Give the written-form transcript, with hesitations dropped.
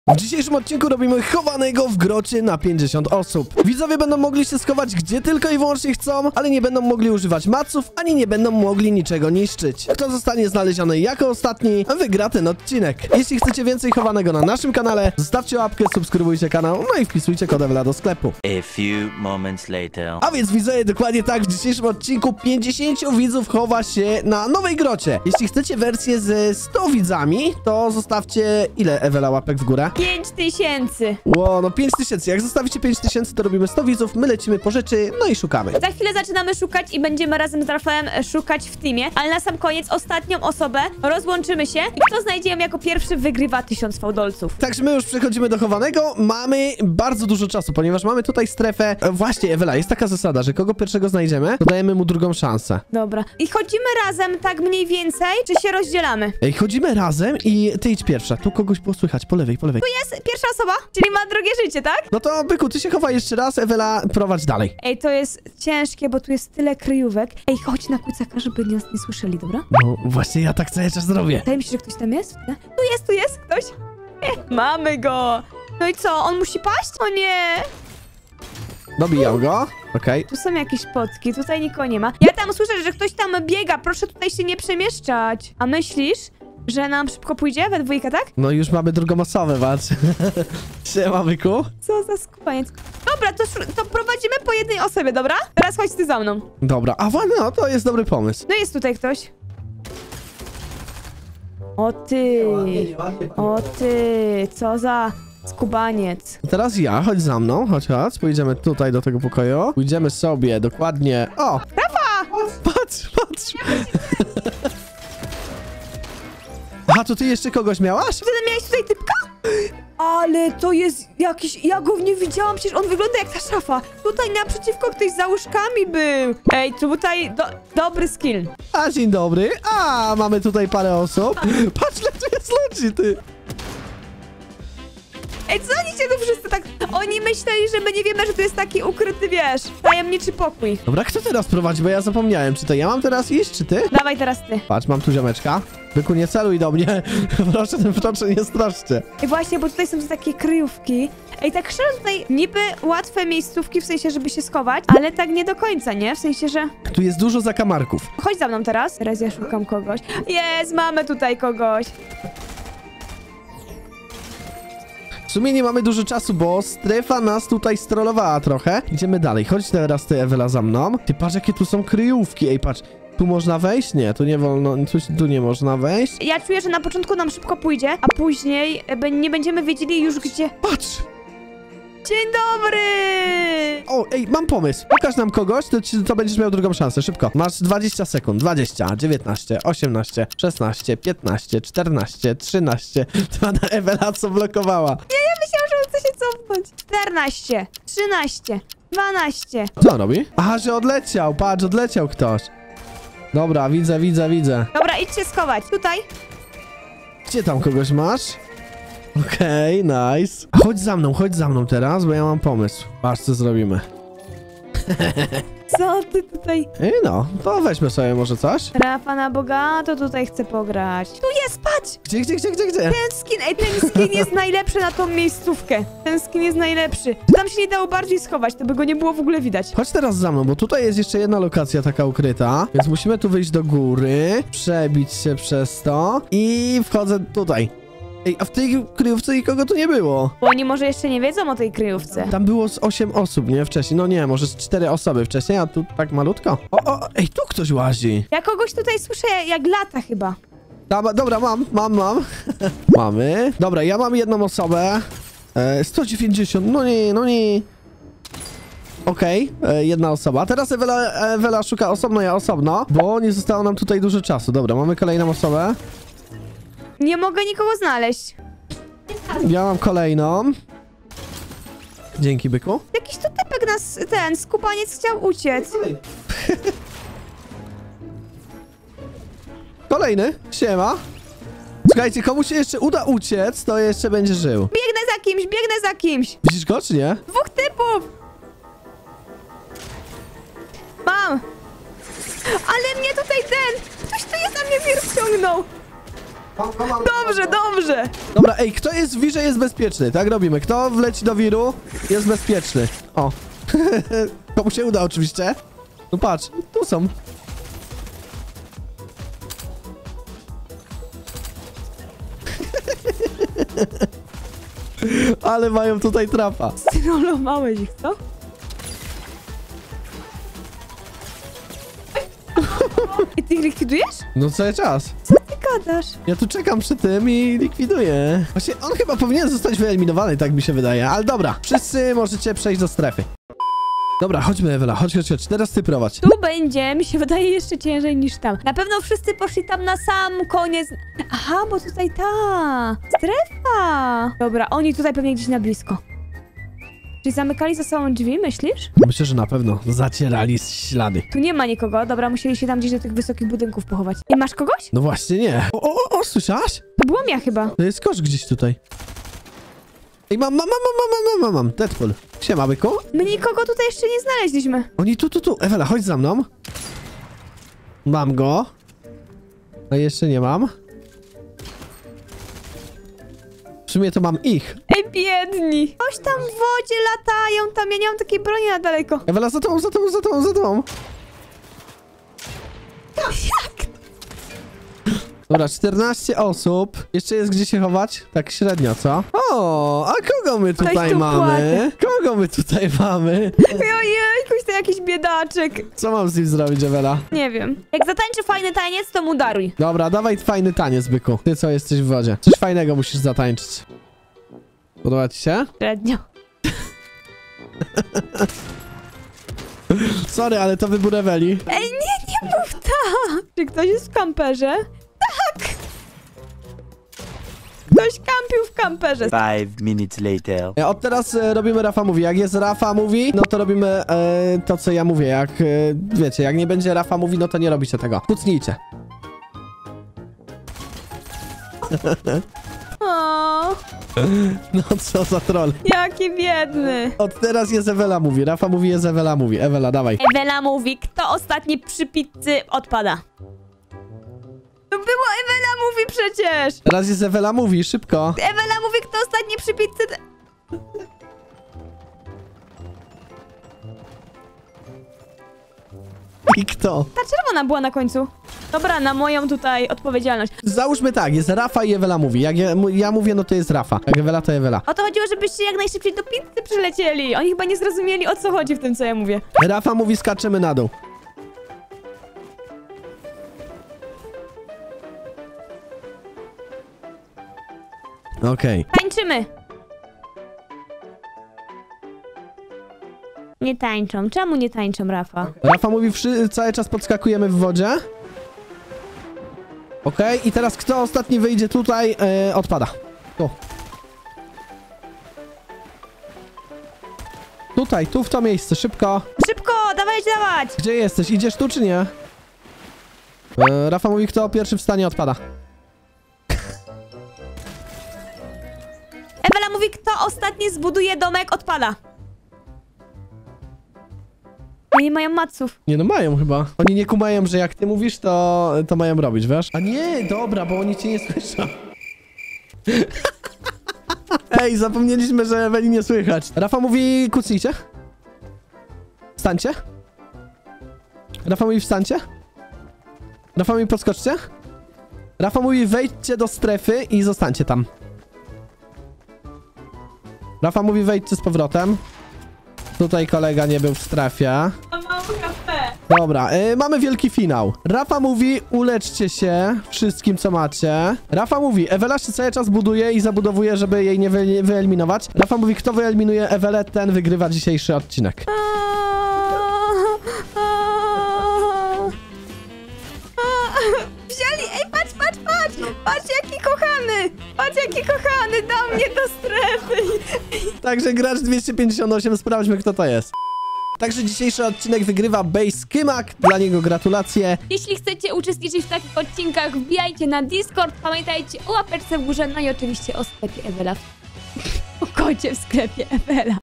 W dzisiejszym odcinku robimy chowanego w grocie na 50 osób. Widzowie będą mogli się schować gdzie tylko i wyłącznie chcą, ale nie będą mogli używać maców, ani nie będą mogli niczego niszczyć. Kto zostanie znaleziony jako ostatni, wygra ten odcinek. Jeśli chcecie więcej chowanego na naszym kanale, zostawcie łapkę, subskrybujcie kanał, no i wpisujcie kod Ewela do sklepu. A few moments later. A więc widzowie, dokładnie tak, w dzisiejszym odcinku 50 widzów chowa się na nowej grocie. Jeśli chcecie wersję ze 100 widzami, to zostawcie ile, Ewela, łapek w górę? 5000. Ło, no 5000. Jak zostawicie 5000, to robimy 100 widzów, my lecimy po rzeczy, no i szukamy. Za chwilę zaczynamy szukać i będziemy razem z Rafałem szukać w teamie, ale na sam koniec ostatnią osobę rozłączymy się i kto znajdzie ją jako pierwszy, wygrywa 1000 fałdolców. Także my już przechodzimy do chowanego. Mamy bardzo dużo czasu, ponieważ mamy tutaj strefę. Właśnie, Ewela, jest taka zasada, że kogo pierwszego znajdziemy, to dajemy mu drugą szansę. Dobra. I chodzimy razem tak mniej więcej, czy się rozdzielamy? Ej, chodzimy razem i ty idź pierwsza. Tu kogoś było słychać, po lewej, po lewej. Jest pierwsza osoba, czyli ma drugie życie, tak? No to, byku, ty się chowaj jeszcze raz, Ewela, prowadź dalej. Ej, to jest ciężkie, bo tu jest tyle kryjówek. Ej, chodź na kucaka, żeby nas nie słyszeli, dobra? No, właśnie ja tak cały czas zrobię. Wydaje mi się, że ktoś tam jest. Nie? Tu jest ktoś. Mamy go. No i co, on musi paść? O nie. Dobijam go, okej. Tu są jakieś potki, tutaj nikogo nie ma. Ja tam słyszę, że ktoś tam biega, proszę tutaj się nie przemieszczać. A myślisz, że nam szybko pójdzie we dwójkę, tak? No już mamy drugą osobę, patrz. Siema, byku. Co za skupaniec. Dobra, to prowadzimy po jednej osobie, dobra? Teraz chodź ty za mną. Dobra, a no to jest dobry pomysł. No jest tutaj ktoś. O ty, co za skubaniec. Teraz ja, chodź za mną, chodź, pójdziemy tutaj do tego pokoju. Pójdziemy sobie dokładnie... O! Rafa! Patrz! Aha, to ty jeszcze kogoś miałaś? Ty miałeś tutaj typka? Ale to jest jakiś... Ja go nie widziałam, przecież on wygląda jak ta szafa. Tutaj naprzeciwko ktoś za łóżkami był. Ej, tutaj dobry skill. A, dzień dobry. A, mamy tutaj parę osób. Patrz, ile tu jest ludzi, ty. Ej, co oni się tu wszyscy tak... Oni myśleli, że my nie wiemy, że to jest taki ukryty, wiesz, tajemniczy pokój. Dobra, kto teraz prowadzi, bo ja zapomniałem, czy to ja mam teraz iść, czy ty? Dawaj teraz ty. Patrz, mam tu ziomeczka. Byku, nie celuj do mnie. Proszę, nie straszcie. I właśnie, bo tutaj są takie kryjówki. Ej, tak szczerze tutaj niby łatwe miejscówki, w sensie, żeby się schować, ale tak nie do końca, nie? W sensie, że... Tu jest dużo zakamarków. Chodź za mną teraz. Teraz ja szukam kogoś. Jest, mamy tutaj kogoś. W sumie nie mamy dużo czasu, bo strefa nas tutaj strollowała trochę. Idziemy dalej. Chodź teraz ty, Ewela, za mną. Ty patrz, jakie tu są kryjówki. Ej, patrz. Tu można wejść? Nie, tu nie wolno. Tu nie można wejść. Ja czuję, że na początku nam szybko pójdzie, a później nie będziemy wiedzieli już gdzie. Patrz! Dzień dobry! O, ej, mam pomysł. Pokaż nam kogoś, to będziesz miał drugą szansę. Szybko. Masz 20 sekund. 20, 19, 18, 16, 15, 14, 13. To Ewela co blokowała. Ja myślałam, że on chce się cofnąć. 14, 13, 12. Co on robi? Aha, że odleciał. Patrz, odleciał ktoś. Dobra, widzę. Dobra, idź się schować. Tutaj. Gdzie tam kogoś masz? Okej, nice. Chodź za mną teraz, bo ja mam pomysł. Patrz, co zrobimy. Co ty tutaj? Ej, no, to weźmy sobie może coś. Rafa na bogato tutaj chce pograć. Tu jest, patrz! Gdzie? Ten skin jest najlepszy na tą miejscówkę. Ten skin jest najlepszy. Tam się nie dało bardziej schować, to by go nie było w ogóle widać. Chodź teraz za mną, bo tutaj jest jeszcze jedna lokacja taka ukryta, więc musimy tu wyjść do góry, przebić się przez to i wchodzę tutaj. Ej, a w tej kryjówce nikogo tu nie było. Bo oni może jeszcze nie wiedzą o tej kryjówce. Tam było z 8 osób, nie? Wcześniej. No nie, może z 4 osoby wcześniej, a tu tak malutko. Ej, tu ktoś łazi. Ja kogoś tutaj słyszę jak lata chyba. Dobra, mam. Mamy. Dobra, ja mam jedną osobę. 190, no nie. Okej, jedna osoba. Teraz Ewela szuka osobno, ja osobno, bo nie zostało nam tutaj dużo czasu. Dobra, mamy kolejną osobę. Nie mogę nikogo znaleźć. Ja mam kolejną. Dzięki, byku. Jakiś tu typek nas, skupaniec chciał uciec. Kolejny, siema. Słuchajcie, komu się jeszcze uda uciec, to jeszcze będzie żył. Biegnę za kimś. Widzisz go, czy nie? Dwóch typów. Mam. Ale mnie tutaj ktoś tu jest na mnie wir wciągnął. Dobrze, dobrze. Dobra, ej, kto jest w wirze, jest bezpieczny. Tak robimy. Kto wleci do wiru, jest bezpieczny. O. Komu się uda oczywiście. No patrz, tu są. Ale mają tutaj trapa. Strollowałeś ich, co? I ty ich likwidujesz? No cały czas. Co ty gadasz? Ja tu czekam przy tym i likwiduję. Właśnie on chyba powinien zostać wyeliminowany, tak mi się wydaje. Ale dobra, wszyscy możecie przejść do strefy. Dobra, chodźmy Ewela, chodź. Teraz ty prowadź. Tu będzie, mi się wydaje, jeszcze ciężej niż tam. Na pewno wszyscy poszli tam na sam koniec. Aha, bo tutaj ta strefa. Dobra, oni tutaj pewnie gdzieś na blisko. Czyli zamykali za sobą drzwi, myślisz? Myślę, że na pewno zacierali ślady. Tu nie ma nikogo, dobra, musieli się tam gdzieś do tych wysokich budynków pochować. Nie masz kogoś? No właśnie nie. O, słyszałaś? To byłam ja chyba. To jest kosz gdzieś tutaj. Ej, mam. Deadpool. Siema, byku. My nikogo tutaj jeszcze nie znaleźliśmy. Oni tu. Ewela, chodź za mną. Mam go. A jeszcze nie mam. W sumie to mam ich. Ej, biedni. Coś tam w wodzie latają, tam ja nie mam takiej broni na daleko. Ewela, za tobą. Jak? Dobra, 14 osób. Jeszcze jest gdzie się chować? Tak średnio, co? O, a kogo my Ktoś tutaj tu mamy? Kogo my tutaj mamy? Ojej, to jakiś biedaczek. Co mam z nim zrobić, Ewela? Nie wiem. Jak zatańczy fajny taniec, to mu daruj. Dobra, dawaj fajny taniec, byku. Ty co, jesteś w wodzie. Coś fajnego musisz zatańczyć. Podoba ci się? Średnio. Sorry, ale to wybór Eweli. Ej, nie mów tak. Czy ktoś jest w kamperze? Tak. Ktoś kampił w kamperze. 5 minutes later. Od teraz robimy Rafa mówi. Jak jest Rafa mówi, no to robimy to, co ja mówię. Jak wiecie, jak nie będzie Rafa mówi, no to nie robicie tego. Kucnijcie. O, No co za troll. jaki biedny. Od teraz jest Ewela mówi. Rafa mówi, jest Ewela mówi. Ewela, dawaj. Ewela mówi, kto ostatni przy pizzy odpada. To było Ewela mówi przecież. Teraz jest Ewela mówi, szybko. Ewela mówi, kto ostatni przy pizzy... I kto? Ta czerwona była na końcu. Dobra, na moją tutaj odpowiedzialność. Załóżmy tak, jest Rafa i Ewela mówi. Jak ja mówię, no to jest Rafa. Jak Ewela, to Ewela. O to chodziło, żebyście jak najszybciej do pizzy przylecieli. Oni chyba nie zrozumieli, o co chodzi w tym, co ja mówię. Rafa mówi, skaczemy na dół. Okej. Tańczymy. Nie tańczą. Czemu nie tańczą, Rafa? Rafa mówi, cały czas podskakujemy w wodzie. Okej, i teraz kto ostatni wyjdzie tutaj, odpada. Tu. Tutaj, tu w to miejsce, szybko. Szybko, dawajcie, dawać. Gdzie jesteś? Idziesz tu czy nie? Rafa mówi, kto pierwszy wstanie, odpada. Ewela mówi, kto ostatni zbuduje domek, odpada. Oni mają maców. Nie no, mają chyba. Oni nie kumają, że jak ty mówisz, to mają robić, wiesz? A nie, dobra, bo oni cię nie słyszą. Ej, zapomnieliśmy, że Eweli nie słychać. Rafa mówi, kucnijcie. Wstańcie. Rafa mówi, wstańcie. Rafa mówi, podskoczcie. Rafa mówi, wejdźcie do strefy i zostańcie tam. Rafa mówi, wejdźcie z powrotem. Tutaj kolega nie był w strefie. Dobra, mamy wielki finał. Rafa mówi, uleczcie się wszystkim, co macie. Rafa mówi, Ewela się cały czas buduje i zabudowuje, żeby jej nie wyeliminować. Rafa mówi, kto wyeliminuje Ewelę, ten wygrywa dzisiejszy odcinek. Wzięli, ej, patrz, patrz, patrz! Patrz, jaki kochany! Patrz, jaki kochany! Dał mnie do strefy! Także gracz 258, sprawdźmy, kto to jest. Także dzisiejszy odcinek wygrywa Base Kymak. Dla niego gratulacje. Jeśli chcecie uczestniczyć w takich odcinkach, wbijajcie na Discord, pamiętajcie o łapeczce w górze, no i oczywiście o sklepie Ewela. O kocie w sklepie Ewela.